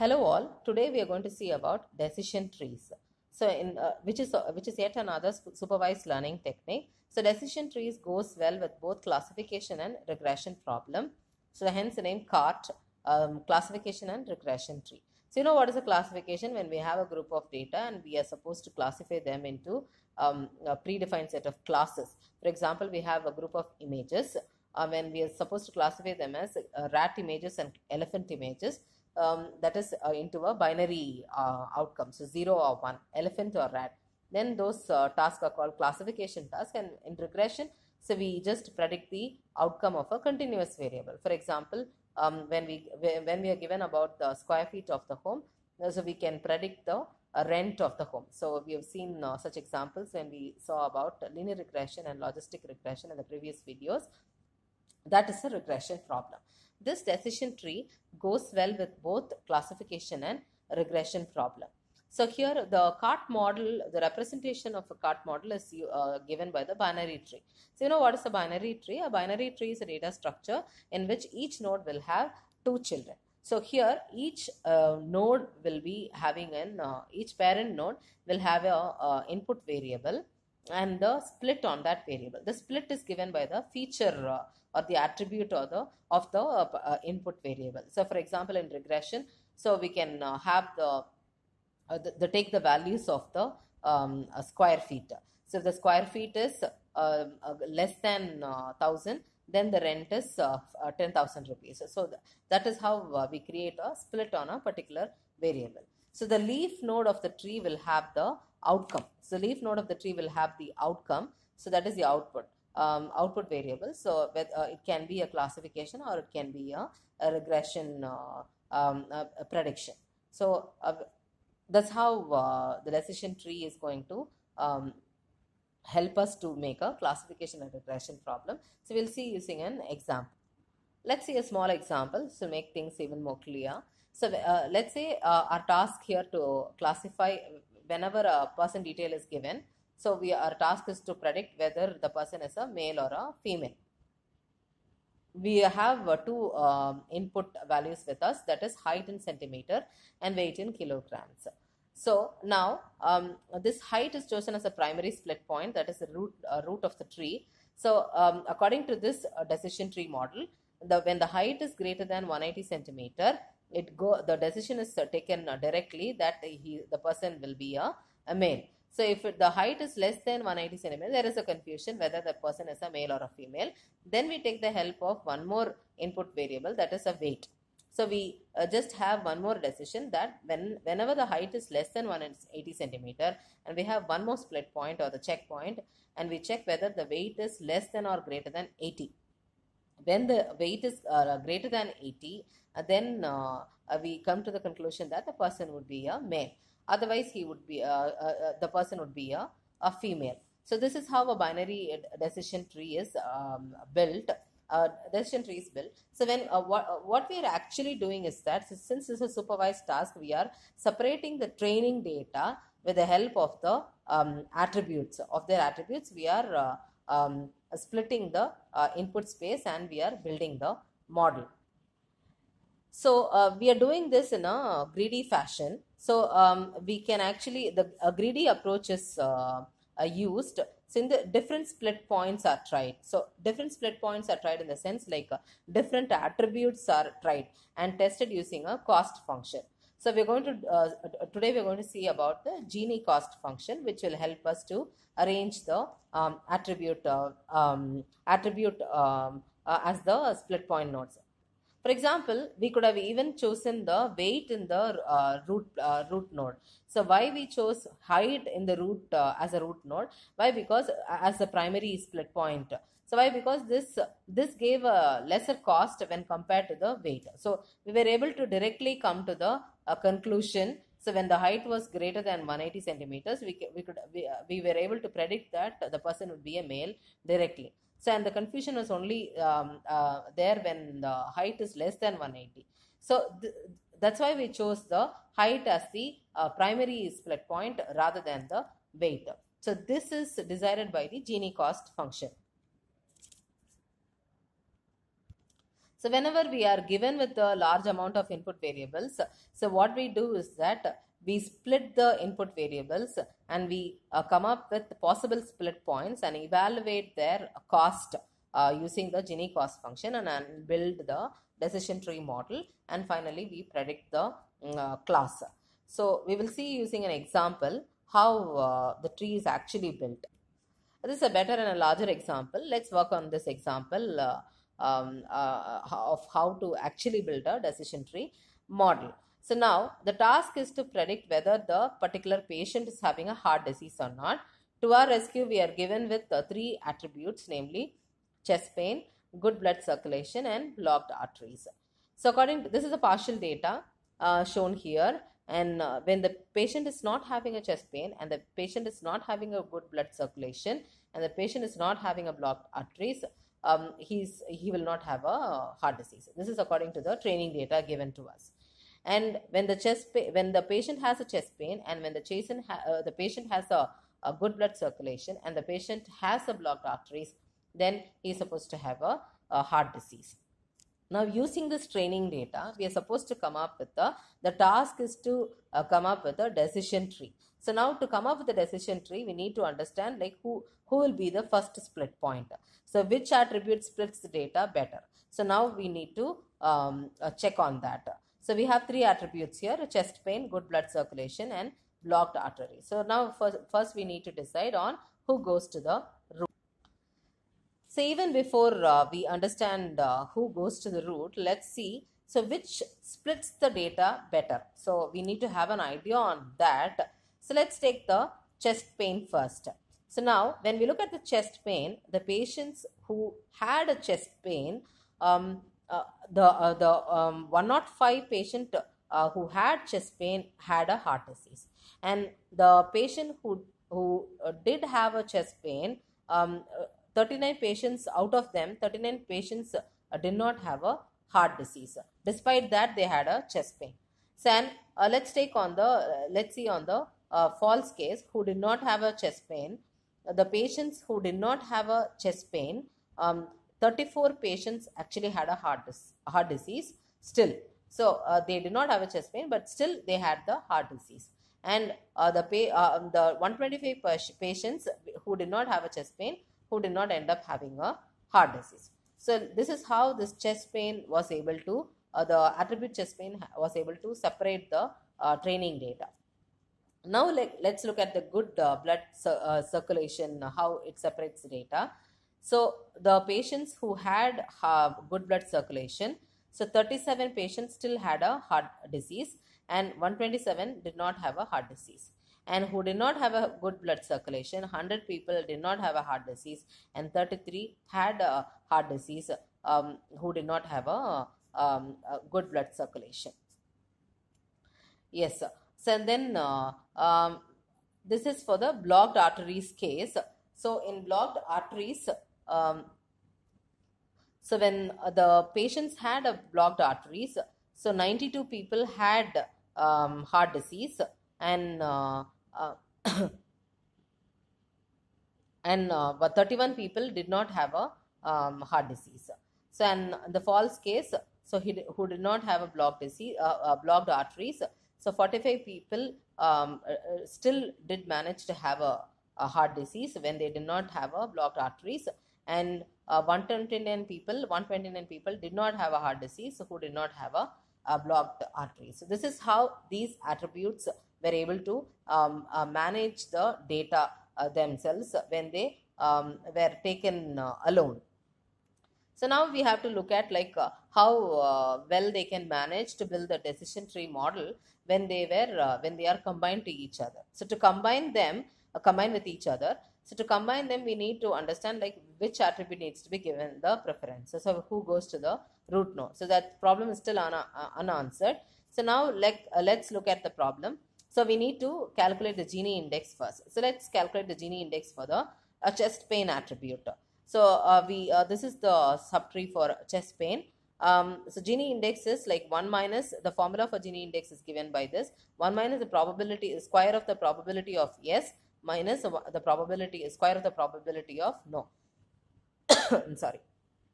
Hello all. Today we are going to see about decision trees. So, which is yet another supervised learning technique. So, decision trees goes well with both classification and regression problem. So, hence the name CART, classification and regression tree. So, you know what is a classification? When we have a group of data and we are supposed to classify them into a predefined set of classes. For example, we have a group of images. When we are supposed to classify them as rat images and elephant images, that is into a binary outcome, so 0 or 1, elephant or rat. Then those tasks are called classification tasks, and in regression, so we just predict the outcome of a continuous variable. For example, when we are given about the square feet of the home, so we can predict the rent of the home. So we have seen such examples when we saw about linear regression and logistic regression in the previous videos. That is a regression problem. This decision tree goes well with both classification and regression problem. So here the CART model, the representation of a CART model is given by the binary tree. So you know what is a binary tree? A binary tree is a data structure in which each node will have two children. So here each node will be having each parent node will have a input variable and the split on that variable. The split is given by the feature or the attribute of the input variable. So for example, in regression, so we can have take the values of the square feet. So if the square feet is less than 1000, then the rent is 10,000 rupees. So that is how we create a split on a particular variable. So the leaf node of the tree will have the outcome. So leaf node of the tree will have the outcome. So that is the output. Output variable. So it can be a classification or it can be a regression a prediction. So that's how the decision tree is going to help us to make a classification and regression problem. So we'll see using an example. Let's see a small example to make things even more clear. So let's say our task here to classify whenever a person detail is given. So our task is to predict whether the person is a male or a female. We have two input values with us, that is height in centimeter and weight in kilograms. So now this height is chosen as a primary split point, that is the root of the tree. So according to this decision tree model, when the height is greater than 180 centimeter, the decision is taken directly that the person will be a male. So if the height is less than 180 centimeter, there is a confusion whether the person is a male or a female. Then we take the help of one more input variable, that is a weight. So we just have one more decision that whenever the height is less than 180 centimeter and we have one more split point or the checkpoint, and we check whether the weight is less than or greater than 80. When the weight is greater than 80, then we come to the conclusion that the person would be a male. Otherwise, he would be the person would be a female. So this is how a binary decision tree is built. Decision tree is built. So when what we are actually doing is that since this is a supervised task, we are separating the training data with the help of the attributes. Of their attributes, we are splitting the input space and we are building the model. So we are doing this in a greedy fashion. So we can actually, a greedy approach is used. So in the different split points are tried. So different split points are tried in the sense like different attributes are tried and tested using a cost function. So we're going to today we're going to see about the Gini cost function, which will help us to arrange the attribute as the split point nodes. For example, we could have even chosen the weight in the root node. So why we chose height in the root as a root node? Why? Because as a primary split point. So why? Because this gave a lesser cost when compared to the weight. So we were able to directly come to the conclusion. So when the height was greater than 180 centimeters, we were able to predict that the person would be a male directly. So, and the confusion was only there when the height is less than 180. So, that's why we chose the height as the primary split point rather than the weight. So, this is decided by the Gini cost function. So whenever we are given with a large amount of input variables, so what we do is that we split the input variables and we come up with possible split points and evaluate their cost using the Gini cost function and build the decision tree model, and finally we predict the class. So we will see using an example how the tree is actually built. This is a better and a larger example. Let's work on this example of how to actually build a decision tree model. So now the task is to predict whether the particular patient is having a heart disease or not. To our rescue, we are given with three attributes, namely chest pain, good blood circulation, and blocked arteries. So according to this is a partial data shown here, and when the patient is not having a chest pain and the patient is not having a good blood circulation and the patient is not having a blocked arteries, he will not have a heart disease. This is according to the training data given to us. And when the patient has a chest pain and when the patient has a good blood circulation and the patient has a blocked arteries, then he is supposed to have a heart disease. Now, using this training data, we are supposed to come up with the task is to come up with a decision tree. So now to come up with a decision tree, we need to understand like who will be the first split point. So which attribute splits the data better. So now we need to check on that. So we have three attributes here: chest pain, good blood circulation, and blocked artery. So now first we need to decide on who goes to the root. So even before we understand who goes to the root, let's see so which splits the data better. So we need to have an idea on that. So let's take the chest pain first. So now when we look at the chest pain, the patients who had a chest pain, the 105 patient who had chest pain had a heart disease, and the patient who did have a chest pain, 39 patients out of them, 39 patients did not have a heart disease. Despite that, they had a chest pain. So, and let's see on the false case who did not have a chest pain. The patients who did not have a chest pain, 34 patients actually had a heart disease still. So they did not have a chest pain, but still they had the heart disease. And the 125 patients who did not have a chest pain, who did not end up having a heart disease. So this is how this chest pain was able to, the attribute chest pain was able to separate the training data. Now let's look at the good blood circulation, how it separates the data. So the patients who had good blood circulation, so 37 patients still had a heart disease and 127 did not have a heart disease. And who did not have a good blood circulation, 100 people did not have a heart disease and 33 had a heart disease who did not have a good blood circulation. Yes, sir. So then this is for the blocked arteries case. So in blocked arteries, so when the patients had a blocked arteries, so 92 people had heart disease and but 31 people did not have a heart disease. So and the false case, so who did not have a blocked arteries, so 45 people still did manage to have a heart disease when they did not have a blocked arteries, and 129 people did not have a heart disease who did not have a blocked arteries. So this is how these attributes were able to manage the data themselves when they were taken alone. So now we have to look at like how well they can manage to build the decision tree model when they are combined to each other. So to combine them, combine with each other. So to combine them, we need to understand like which attribute needs to be given the preference. So who goes to the root node. So that problem is still unanswered. So now let's look at the problem. So we need to calculate the Gini index first. So let's calculate the Gini index for the chest pain attribute. So this is the subtree for chest pain. So Gini index is like 1 minus, the formula for Gini index is given by this. 1 minus the probability, square of the probability of yes, minus the probability, square of the probability of no. Sorry.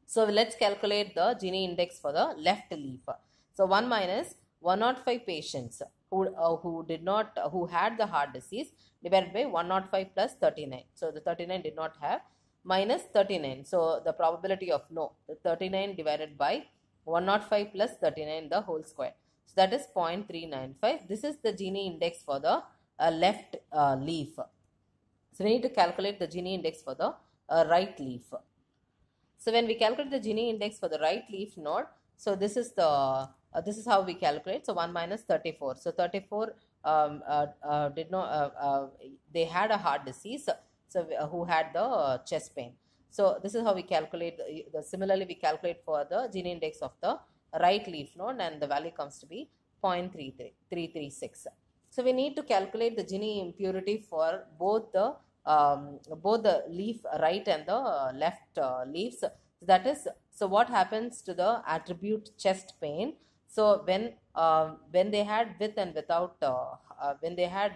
So let's calculate the Gini index for the left leaf. So 1 minus 105 patients who had the heart disease divided by 105 plus 39. So the 39 did not have, minus 39. So the probability of no, the 39 divided by 105 plus 39 the whole square. So that is 0.395. This is the Gini index for the left leaf. So we need to calculate the Gini index for the right leaf. So when we calculate the Gini index for the right leaf node, so this is the this is how we calculate. So 1 minus 34. So 34 did not they had a heart disease. So who had the chest pain. So this is how we calculate. Similarly, we calculate for the Gini index of the right leaf node, and the value comes to be 0.336. So we need to calculate the Gini impurity for both the leaf right and the left leaves. So that is, so what happens to the attribute chest pain? So when they had with and without, when they had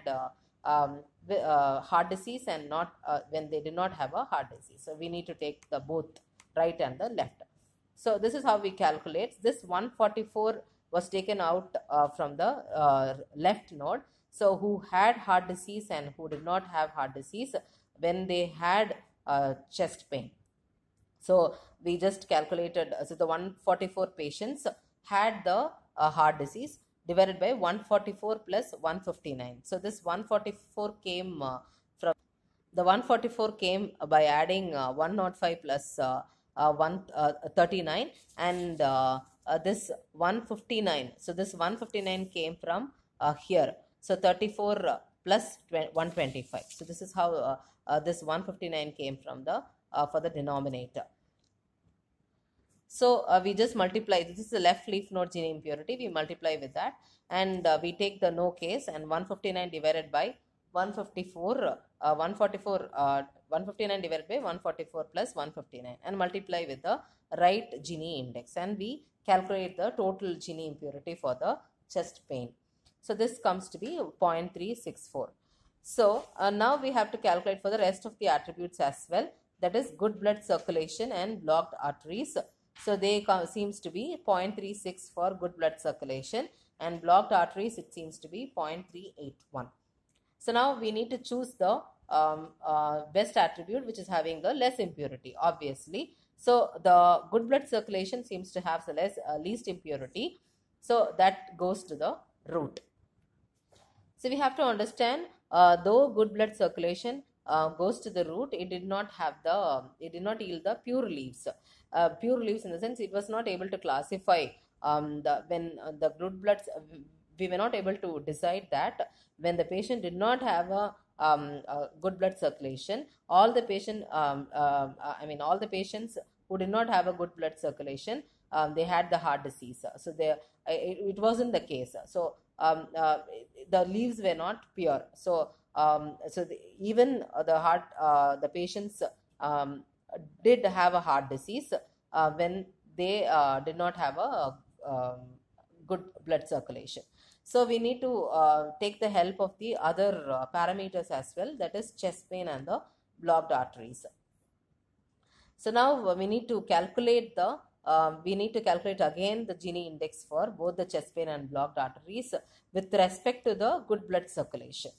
heart disease and not when they did not have a heart disease. So we need to take the both right and the left. So this is how we calculate. This 144 was taken out from the left node. So who had heart disease and who did not have heart disease when they had chest pain. So we just calculated, so the 144 patients had the heart disease divided by 144 plus 159. So this 144 came from, the 144 came by adding 105 plus 139 and this 159. So this 159 came from here. So 34 plus 125. So this is how this 159 came from the for the denominator. So we just multiply. This is the left leaf node Gini impurity. We multiply with that, and we take the no case, and 159 divided by 154, 159 divided by 144 plus 159, and multiply with the right Gini index, and we calculate the total Gini impurity for the chest pain. So this comes to be 0.364. So now we have to calculate for the rest of the attributes as well. That is good blood circulation and blocked arteries. So they seems to be 0.36 for good blood circulation, and blocked arteries it seems to be 0.381. So now we need to choose the best attribute which is having the less impurity, obviously. So the good blood circulation seems to have the least impurity. So that goes to the root. So we have to understand, though good blood circulation goes to the root, it did not yield the pure leaves. Pure leaves in the sense it was not able to classify the good blood. We were not able to decide that when the patient did not have a good blood circulation, all the patients who did not have a good blood circulation, they had the heart disease. So it wasn't the case. So the leaves were not pure. So even the patients did have a heart disease when they did not have a good blood circulation. So we need to take the help of the other parameters as well, that is chest pain and the blocked arteries. So now we need to calculate again the Gini index for both the chest pain and blocked arteries with respect to the good blood circulation.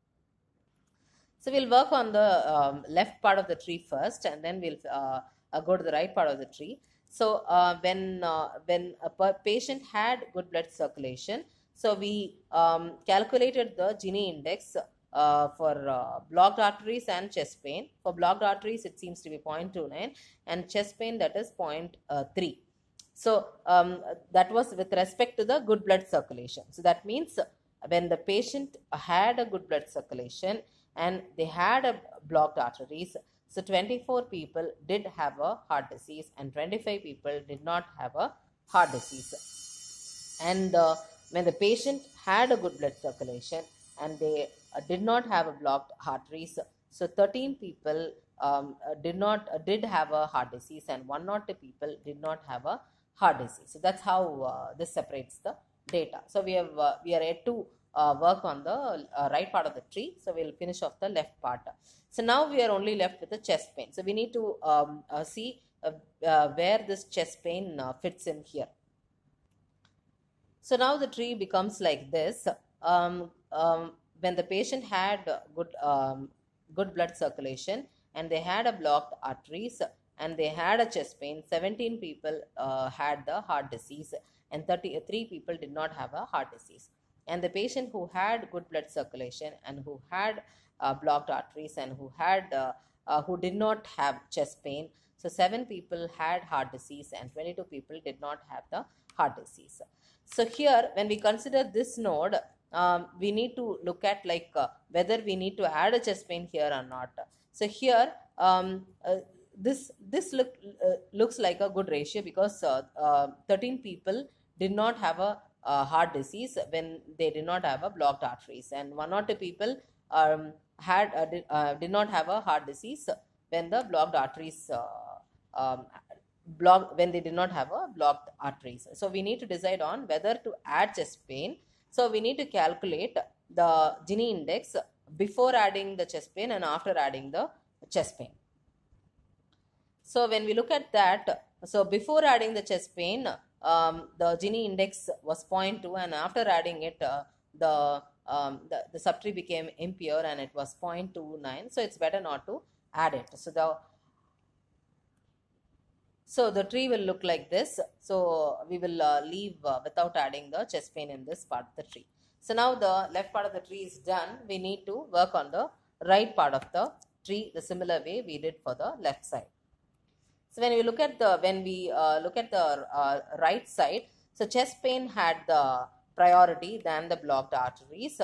So we'll work on the left part of the tree first, and then we'll go to the right part of the tree. So when a patient had good blood circulation, so we calculated the Gini index for blocked arteries and chest pain. For blocked arteries, it seems to be 0.29, and chest pain, that is 0.3. So that was with respect to the good blood circulation. So that means when the patient had a good blood circulation and they had a blocked arteries, so 24 people did have a heart disease and 25 people did not have a heart disease. And when the patient had a good blood circulation and they did not have a blocked arteries, so 13 people did have a heart disease and 102 people did not have a heart disease. So that's how this separates the data. So we are yet to work on the right part of the tree. So we'll finish off the left part. So now we are only left with the chest pain. So we need to see where this chest pain fits in here. So now the tree becomes like this. When the patient had good blood circulation and they had a blocked arteries and they had a chest pain, 17 people had the heart disease and 33 people did not have a heart disease. And the patient who had good blood circulation and who had blocked arteries and who did not have chest pain, so 7 people had heart disease and 22 people did not have the heart disease. So here, when we consider this node, we need to look at whether we need to add a chest pain here or not. So here, this looks like a good ratio because 13 people did not have a heart disease when they did not have a blocked arteries, and 1 or 2 people did not have a heart disease when the blocked arteries when they did not have a blocked arteries. So we need to decide on whether to add chest pain. So we need to calculate the Gini index before adding the chest pain and after adding the chest pain. So when we look at that, so before adding the chest pain, the Gini index was 0.2, and after adding it, the subtree became impure and it was 0.29. So it's better not to add it. So the tree will look like this. So we will leave without adding the chest pain in this part of the tree. So now the left part of the tree is done. We need to work on the right part of the tree the similar way we did for the left side. So when we look at the right side, so chest pain had the priority than the blocked arteries.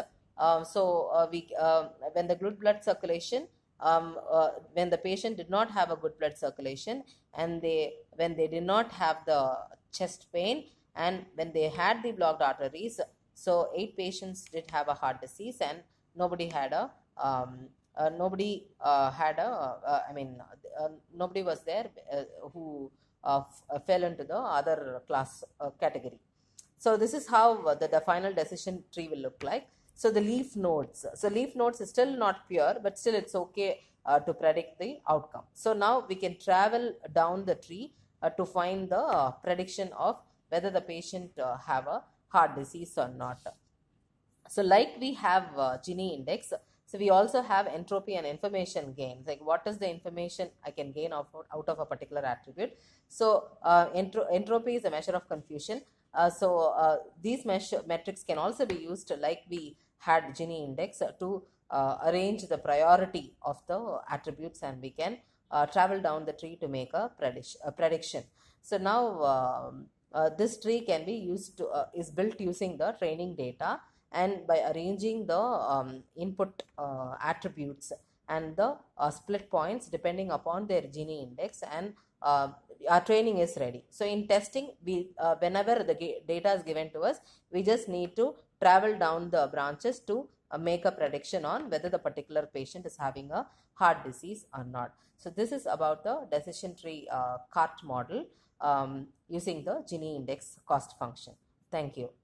When the good blood circulation, when the patient did not have a good blood circulation and when they did not have the chest pain and when they had the blocked arteries, so 8 patients did have a heart disease and nobody was there who fell into the other class category. So this is how the final decision tree will look like. So the leaf nodes. So leaf nodes is still not pure, but still it's okay to predict the outcome. So now we can travel down the tree to find the prediction of whether the patient have a heart disease or not. So like we have Gini index, so we also have entropy and information gains. Like what is the information I can gain out of a particular attribute. So entropy is a measure of confusion. These metrics can also be used like we had Gini index to arrange the priority of the attributes, and we can travel down the tree to make a prediction. So now this tree can be used to is built using the training data and by arranging the input attributes and the split points depending upon their Gini index, and our training is ready. So in testing, we whenever the data is given to us, we just need to travel down the branches to make a prediction on whether the particular patient is having a heart disease or not. So this is about the decision tree CART model using the Gini index cost function. Thank you.